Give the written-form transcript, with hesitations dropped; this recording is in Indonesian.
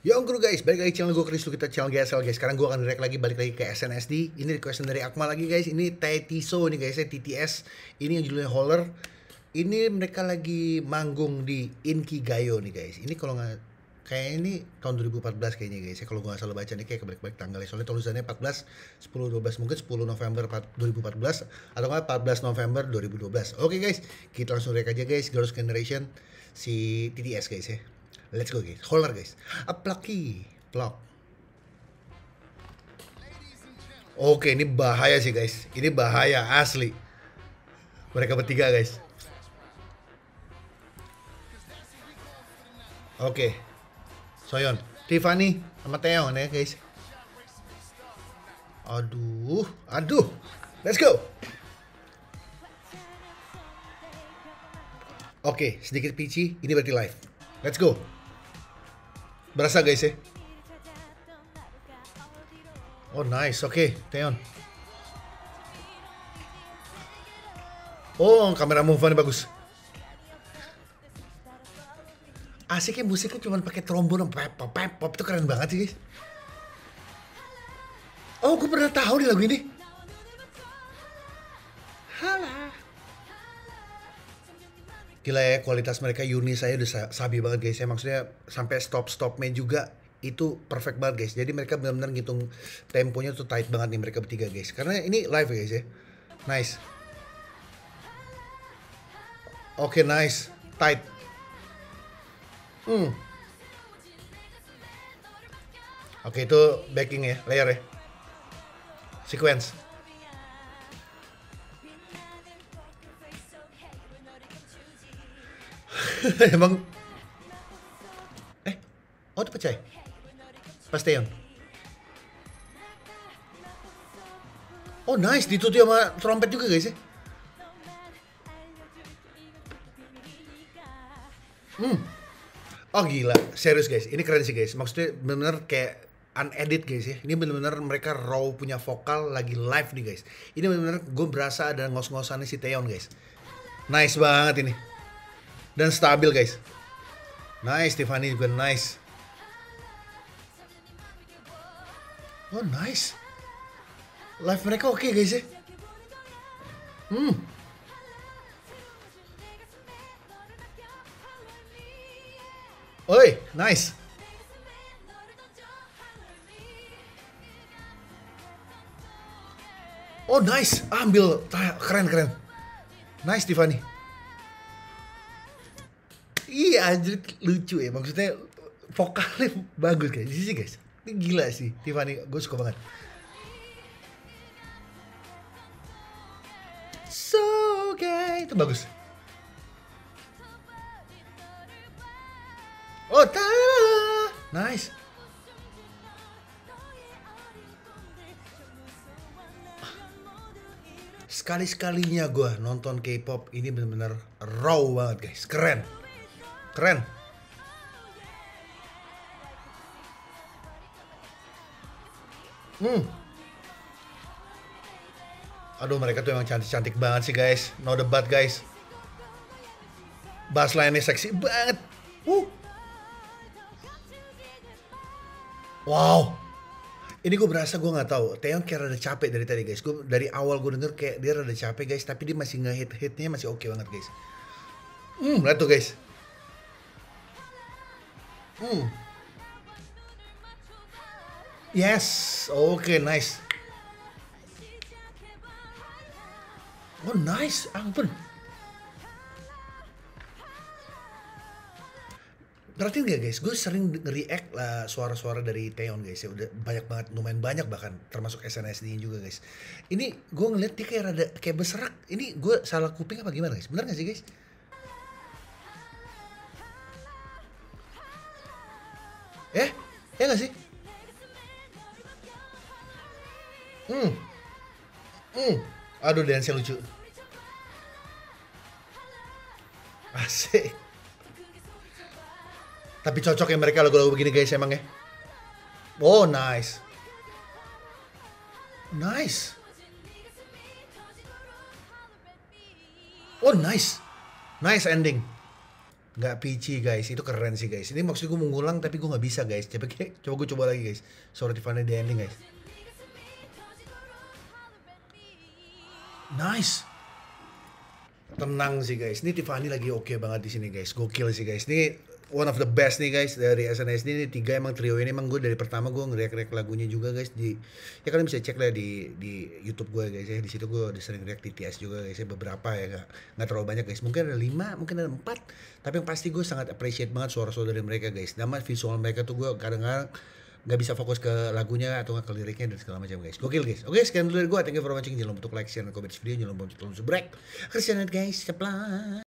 Yo bro guys, balik lagi channel gue Chris, kita channel GSL guys. Sekarang gue akan direct lagi, balik lagi ke SNSD. Ini requestan dari Akmal lagi guys. Ini Taetiso nih guys, TTS. Ini yang judulnya Holler. Ini mereka lagi manggung di Inkigayo nih guys. Ini kalau nggak, kayak ini tahun 2014 kayaknya guys ya. Kalau gue nggak salah baca nih, kayak kebalik-balik tanggalnya. Soalnya tulisannya 14, 10, 12, mungkin 10 November 2014 atau nggak 14 November 2012. Oke guys, kita langsung react aja guys. Girls' Generation si TTS guys ya. Let's go guys, Holler guys. Aplaki, plok. Oke, ini bahaya sih guys. Ini bahaya asli. Mereka bertiga guys. Oke, Soyeon, Tiffany sama Taeyeon ya guys. Aduh, let's go. Oke, sedikit pici. Ini berarti live. Let's go. Berasa guys ya. Oh nice, oke, Taeyeon. Oh, kamera move nya bagus. Asiknya musiknya cuma pakai trombon, pop itu keren banget sih guys. Oh, gue pernah tahu nih lagu ini. Halah. Gila ya, kualitas mereka Yuni saya udah sabi banget guys ya. Maksudnya sampai stopnya juga itu perfect banget guys. Jadi mereka benar-benar ngitung temponya tuh tight banget nih mereka bertiga guys. Karena ini live ya guys ya. Nice. Oke, nice. Tight. Oke, itu backing ya, layer ya. Sequence. Emang oh itu pecah ya? Pas Taeyeon. Oh nice, ditutup sama trompet juga guys ya. Oh gila, serius guys, ini keren sih guys. Maksudnya bener-bener kayak unedit guys ya. Ini bener-bener mereka raw punya vokal lagi live nih guys. Ini bener-bener gue berasa ada ngos-ngosannya si Taeyeon guys. Nice banget ini. Dan stabil guys. Nice, Tiffany juga nice. Oh nice. Live mereka oke guys ya. Oi, nice. Oh nice, ambil, keren. Nice Tiffany. Iya anjir, lucu ya, maksudnya vokalnya bagus guys, sih guys. Ini gila sih Tiffany, gue suka banget. So gay, itu bagus. Oh nice. Sekali-sekalinya gue nonton K-pop ini bener-bener raw banget guys, keren. Aduh, mereka tuh emang cantik-cantik banget sih guys, no debat guys. Bass line-nya seksi banget. Wow, ini gue berasa gue nggak tahu. Taeyeon kayak rada capek dari tadi guys. Gue dari awal gue denger kayak dia rada capek guys, tapi dia masih hitnya masih oke banget guys. Lihat tuh guys. Yes, oke, nice. Oh nice, ampun. Perhatiin gak guys, gue sering nge-react lah suara-suara dari Taeyeon guys ya. Udah banyak banget, lumayan banyak bahkan, termasuk SNSD juga guys. Ini gue ngeliat dia kayak rada, kayak berserak. Ini gue salah kuping apa gimana guys? Bener gak sih guys? Ya gak sih? Aduh, dance lucu. Asik. Tapi cocok ya mereka lagu-lagu begini guys emang ya. Oh nice. Oh nice ending. nggak peachy guys, itu keren sih guys. Ini maksud gue mau ngulang tapi gue nggak bisa guys. Coba gue coba lagi guys. Sorry Tiffany di ending guys. Nice. Tenang sih guys. Ini Tiffany lagi oke banget di sini guys. Gokil sih guys. Ini one of the best nih guys dari SNSD ini tiga emang trio ini emang gue dari pertama gue ngeriak-riak lagunya juga guys di ya kalian bisa cek lah di YouTube gue guys ya di situ gue udah sering react TTS juga guys ya beberapa ya nggak terlalu banyak guys mungkin ada 5 mungkin ada 4 tapi yang pasti gue sangat appreciate banget suara-suara dari mereka guys nama visual mereka tuh gue kadang-kadang nggak bisa fokus ke lagunya atau nggak ke liriknya dan segala macam guys gokil guys oke sekian dulu dari gue thank you for watching jangan lupa untuk like share dan comment video jangan lupa untuk subscribe kasihan guys cepat